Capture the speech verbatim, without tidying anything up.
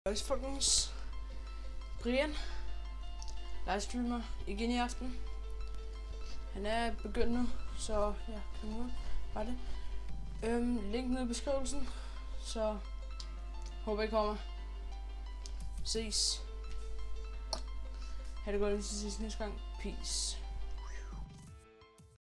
Hej folkens, Brian livestreamer igen i aften. Han er begyndt nu, så ja, nu var det. Øhm, link nede i beskrivelsen, så håber I kommer. Ses. Ha' det godt indtil sidst næste gang. Peace.